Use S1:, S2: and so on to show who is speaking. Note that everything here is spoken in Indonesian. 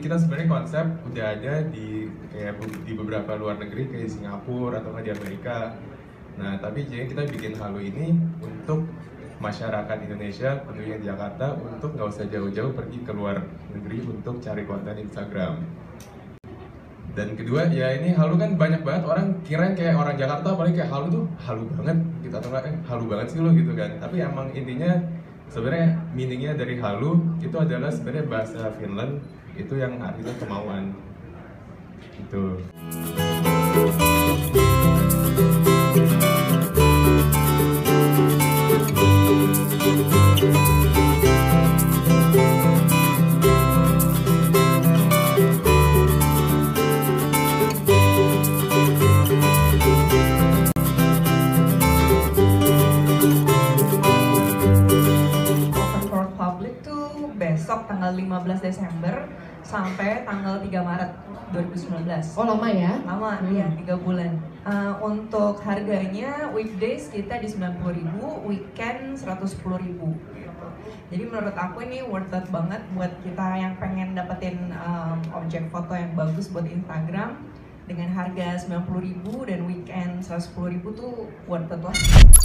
S1: kita sebenarnya konsep udah ada di kayak di beberapa luar negeri kayak Singapura atau nggak di Amerika. Nah, tapi jadi kita bikin Halu ini untuk masyarakat Indonesia, tentunya di Jakarta, untuk nggak usah jauh-jauh pergi ke luar negeri untuk cari konten Instagram. Dan kedua, ya ini Halu kan banyak banget orang kira kayak orang Jakarta, apalagi kayak Halu tuh halu banget gitu, atau nggak halu banget sih lo gitu kan. Tapi emang intinya sebenarnya meaningnya dari Halu itu adalah sebenarnya bahasa Finland itu yang artinya kemauan gitu.
S2: Besok tanggal 15 Desember sampai tanggal 3 Maret 2019.
S3: Oh lama ya?
S2: Lama, iya 3 bulan. Untuk harganya weekdays kita di 90.000, weekend 110.000 gitu. Jadi menurut aku ini worth it banget buat kita yang pengen dapetin objek foto yang bagus buat Instagram dengan harga 90.000 dan weekend 110.000 tuh worth it lah.